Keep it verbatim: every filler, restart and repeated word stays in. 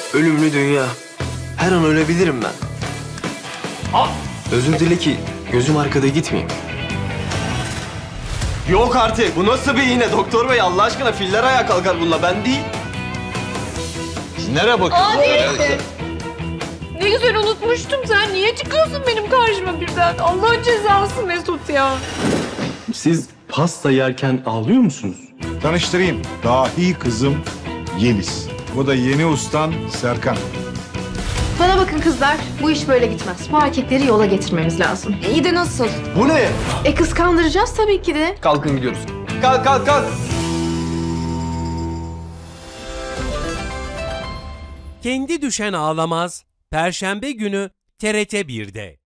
Ölümlü dünya. Her an ölebilirim ben. Ah! Özür dile ki gözüm arkada gitmeyeyim. Yok artık. Bu nasıl bir iğne doktor bey? Allah aşkına filler ayağa kalkar bununla. Ben değil. Siz nereye bakıyorsunuz? Abi! Ne güzel unutmuştum. Sen niye çıkıyorsun benim karşıma birden? Allah'ın cezası Mesut ya. Siz pasta yerken ağlıyor musunuz? Tanıştırayım. Dahi kızım Yeliz. Bu da yeni ustan Serkan. Bana bakın kızlar, bu iş böyle gitmez. Bu erkekleri yola getirmemiz lazım. İyi de nasıl? Bu ne? E kıskandıracağız tabii ki de. Kalkın gidiyoruz. Kalk kalk kalk. Kendi Düşen Ağlamaz Perşembe günü T R T bir'de.